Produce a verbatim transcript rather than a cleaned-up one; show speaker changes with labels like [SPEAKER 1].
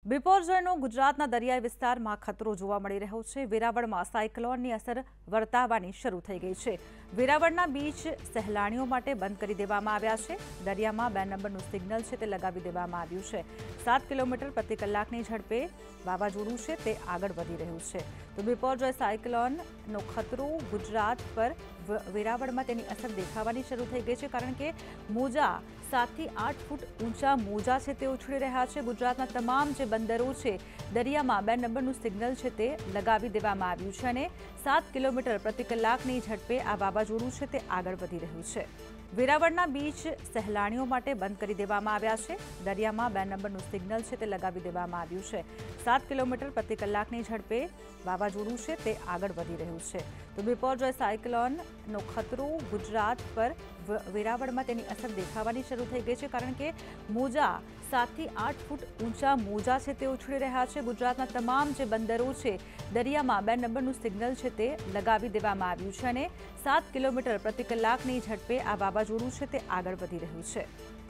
[SPEAKER 1] બિપોરજોયનો ગુજરાતના દરિયાઈ વિસ્તારમાં ખતરો જોવા મળી રહ્યો છે। વેરાવળમાં સાયક્લોનની અસર વર્તાવાની શરૂ થઈ ગઈ છે। વેરાવળના બીચ સહેલાણીઓ માટે બંધ કરી દેવામાં આવ્યા છે। દરિયામાં બે નંબરનું સિગ્નલ છે તે લગાવી દેવામાં આવ્યું છે। સાત કિલોમીટર પ્રતિ કલાકની ઝડપે વાવાઝોડું છે તે આગળ વધી રહ્યું છે। તો બિપોરજોય સાયક્લોનનો ખતરો ગુજરાત પર વેરાવળમાં તેની અસર દેખાવાની શરૂ થઈ ગઈ છે, કારણ કે મોજા સાતથી આઠ ફૂટ ઊંચા મોજા છે તે ઉછળી રહ્યા છે। ગુજરાતના તમામ જે બંદરો છે દરિયામાં બે નંબરનું સિગ્નલ છે તે લગાવી દેવામાં આવ્યું છે અને સાત કિલોમીટર પ્રતિ કલાકની ઝડપે આ વાવાઝોડું છે તે આગળ વધી રહ્યું છે। વેરાવળના બીચ સહેલાણીઓ માટે બંધ કરી દેવામાં આવ્યા છે। દરિયામાં બે નંબરનું સિગ્નલ છે તે લગાવી દેવામાં આવ્યું છે। સાત કિલોમીટર પ્રતિ કલાકની ઝડપે વાવાઝોડું છે તે આગળ વધી રહ્યું છે। તો બિપોરજોય સાયક્લોનનો ખતરો ગુજરાત પર વેરાવળમાં તેની અસર દેખાવાની શરૂ થઈ ગઈ છે, કારણ કે મોજા સાતથી આઠ ફૂટ ઊંચા મોજા છે તે ઉછળી રહ્યા છે। ગુજરાતના તમામ જે બંદરો છે દરિયામાં બે નંબરનું સિગ્નલ છે તે લગાવી દેવામાં આવ્યું છે અને સાત કિલોમીટર પ્રતિ કલાકની ઝડપે આ વાવાઝોડું છે તે આગળ વધી રહ્યું છે।